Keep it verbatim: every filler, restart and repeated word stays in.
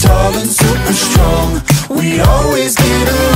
tall and super strong. We always get along.